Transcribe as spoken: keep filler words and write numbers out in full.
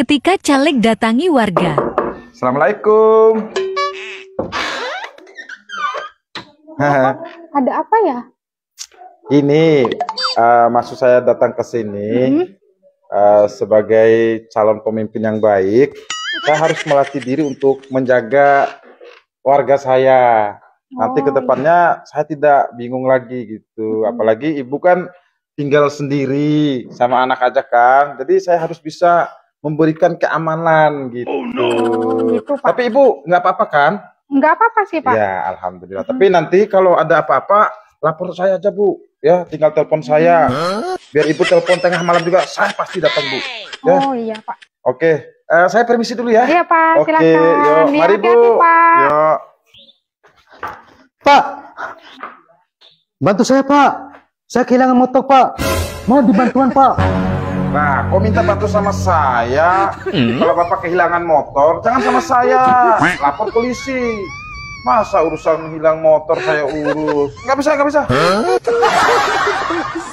ketika caleg datangi warga. Assalamualaikum. Ada apa ya? Ini uh, maksud saya datang ke sini mm-hmm. uh, sebagai calon pemimpin yang baik. Saya harus melatih diri untuk menjaga warga saya. Nanti oh, kedepannya iya. saya tidak bingung lagi gitu. Hmm. Apalagi ibu kan tinggal sendiri sama anak aja kan. Jadi saya harus bisa memberikan keamanan gitu. Oh, no. gitu Pak. Tapi ibu nggak apa-apa kan? Nggak apa-apa sih Pak. Ya alhamdulillah. Hmm. Tapi nanti kalau ada apa-apa lapor saya aja Bu. Ya tinggal telepon saya. Huh? Biar ibu telepon tengah malam juga saya pasti datang Bu. Ya? Oh iya Pak. Oke. Uh, saya permisi dulu ya. Iya Pak. Oke. Silakan. Yuk, mari Bu. Pak. Yuk. Pak, bantu saya Pak. Saya kehilangan motor Pak. Mau dibantuan Pak. Nah, kok minta bantu sama saya? Hmm? Kalau Bapak kehilangan motor, jangan sama saya. Lapor polisi. Masa urusan hilang motor saya urus? Nggak bisa, nggak bisa.